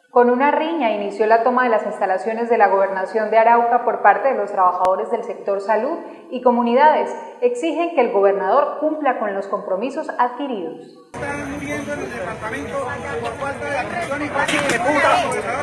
Con una riña inició la toma de las instalaciones de la Gobernación de Arauca por parte de los trabajadores del sector salud y comunidades. Exigen que el gobernador cumpla con los compromisos adquiridos. Están muriendo en el departamento por falta de atención y de puta.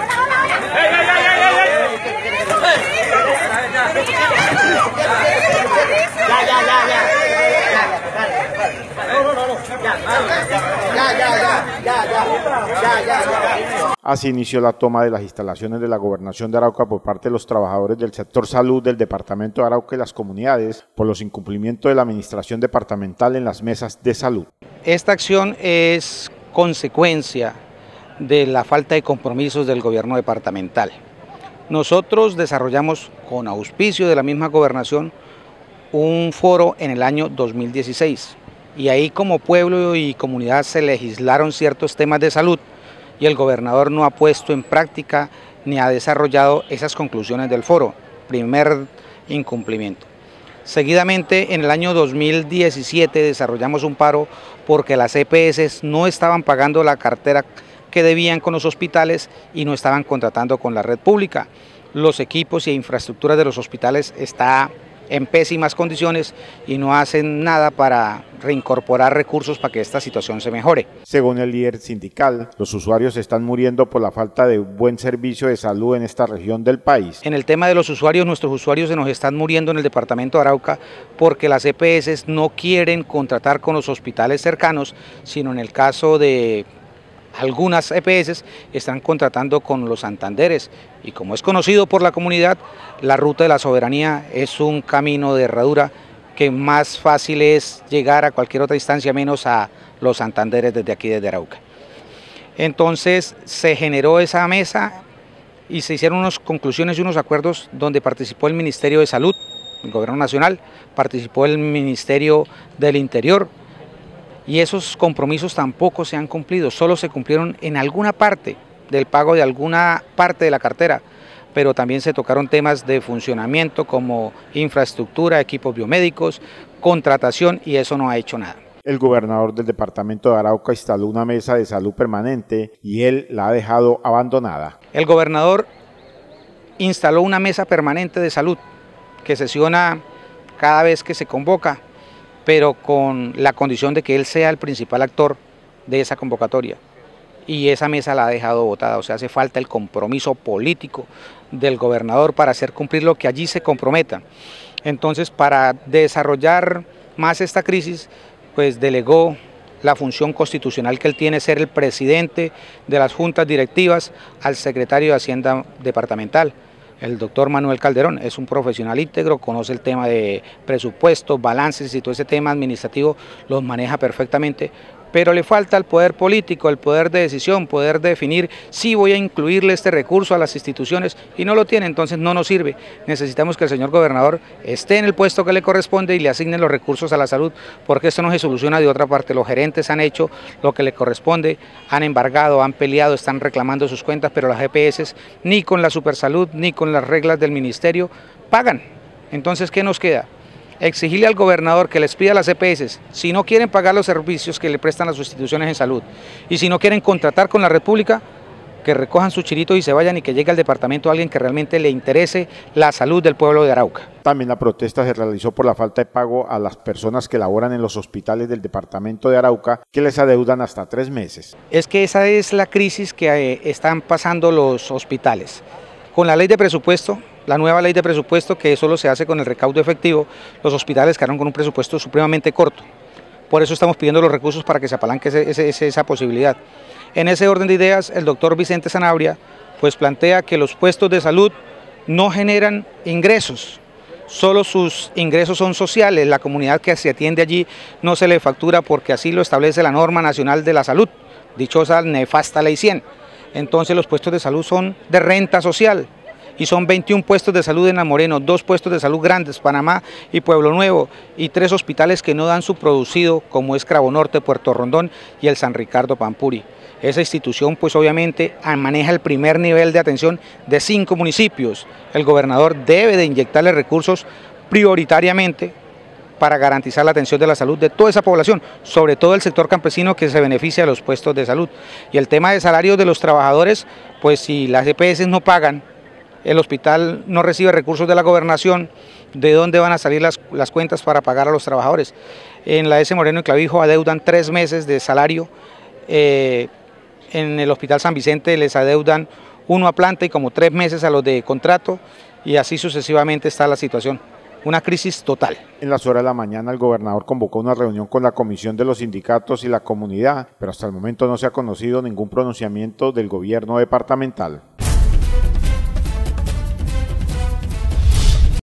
Así inició la toma de las instalaciones de la Gobernación de Arauca por parte de los trabajadores del sector salud del departamento de Arauca y las comunidades por los incumplimientos de la administración departamental en las mesas de salud. Esta acción es consecuencia de la falta de compromisos del gobierno departamental. Nosotros desarrollamos, con auspicio de la misma gobernación, un foro en el año 2016 y ahí como pueblo y comunidad se legislaron ciertos temas de salud y el gobernador no ha puesto en práctica ni ha desarrollado esas conclusiones del foro, primer incumplimiento. Seguidamente, en el año 2017 desarrollamos un paro porque las EPS no estaban pagando la cartera que debían con los hospitales y no estaban contratando con la red pública. Los equipos y infraestructuras de los hospitales están en pésimas condiciones y no hacen nada para reincorporar recursos para que esta situación se mejore. Según el líder sindical, los usuarios están muriendo por la falta de buen servicio de salud en esta región del país. En el tema de los usuarios, nuestros usuarios se nos están muriendo en el departamento de Arauca porque las EPS no quieren contratar con los hospitales cercanos, sino en el caso de algunas EPS están contratando con los Santanderes y como es conocido por la comunidad, la ruta de la soberanía es un camino de herradura que más fácil es llegar a cualquier otra instancia menos a los Santanderes desde aquí, desde Arauca. Entonces se generó esa mesa y se hicieron unas conclusiones y unos acuerdos donde participó el Ministerio de Salud, el Gobierno Nacional, participó el Ministerio del Interior, y esos compromisos tampoco se han cumplido, solo se cumplieron en alguna parte del pago de alguna parte de la cartera, pero también se tocaron temas de funcionamiento como infraestructura, equipos biomédicos, contratación y eso no ha hecho nada. El gobernador del departamento de Arauca instaló una mesa de salud permanente y él la ha dejado abandonada. El gobernador instaló una mesa permanente de salud que sesiona cada vez que se convoca, pero con la condición de que él sea el principal actor de esa convocatoria. Y esa mesa la ha dejado botada, o sea, hace falta el compromiso político del gobernador para hacer cumplir lo que allí se comprometa. Entonces, para desarrollar más esta crisis, pues delegó la función constitucional que él tiene, ser el presidente de las juntas directivas, al secretario de Hacienda departamental. El doctor Manuel Calderón es un profesional íntegro, conoce el tema de presupuestos, balances y todo ese tema administrativo los maneja perfectamente, pero le falta el poder político, el poder de decisión, poder definir si voy a incluirle este recurso a las instituciones y no lo tiene, entonces no nos sirve. Necesitamos que el señor gobernador esté en el puesto que le corresponde y le asignen los recursos a la salud, porque esto no se soluciona de otra parte. Los gerentes han hecho lo que le corresponde, han embargado, han peleado, están reclamando sus cuentas, pero las EPS ni con la Supersalud ni con las reglas del ministerio pagan. Entonces, ¿qué nos queda? Exigirle al gobernador que les pida a las EPS, si no quieren pagar los servicios que le prestan las instituciones en salud y si no quieren contratar con la red pública, que recojan su chirito y se vayan y que llegue al departamento alguien que realmente le interese la salud del pueblo de Arauca. También la protesta se realizó por la falta de pago a las personas que laboran en los hospitales del departamento de Arauca, que les adeudan hasta 3 meses. Es que esa es la crisis que están pasando los hospitales. Con la ley de presupuesto, la nueva ley de presupuesto que solo se hace con el recaudo efectivo, los hospitales quedaron con un presupuesto supremamente corto. Por eso estamos pidiendo los recursos para que se apalanque esa posibilidad. En ese orden de ideas, el doctor Vicente Sanabria pues plantea que los puestos de salud no generan ingresos, solo sus ingresos son sociales, la comunidad que se atiende allí no se le factura porque así lo establece la norma nacional de la salud, dichosa nefasta ley 100. Entonces los puestos de salud son de renta social. Y son 21 puestos de salud en La Moreno, 2 puestos de salud grandes, Panamá y Pueblo Nuevo, y 3 hospitales que no dan su producido, como es Cravo Norte, Puerto Rondón y el San Ricardo Pampuri. Esa institución pues obviamente maneja el primer nivel de atención de 5 municipios. El gobernador debe de inyectarle recursos prioritariamente para garantizar la atención de la salud de toda esa población, sobre todo el sector campesino que se beneficia de los puestos de salud. Y el tema de salarios de los trabajadores, pues si las EPS no pagan, el hospital no recibe recursos de la gobernación, ¿de dónde van a salir las cuentas para pagar a los trabajadores? En la S. Moreno y Clavijo adeudan 3 meses de salario, en el Hospital San Vicente les adeudan 1 a planta y como 3 meses a los de contrato, y así sucesivamente está la situación. Una crisis total. En las horas de la mañana el gobernador convocó una reunión con la comisión de los sindicatos y la comunidad, pero hasta el momento no se ha conocido ningún pronunciamiento del gobierno departamental.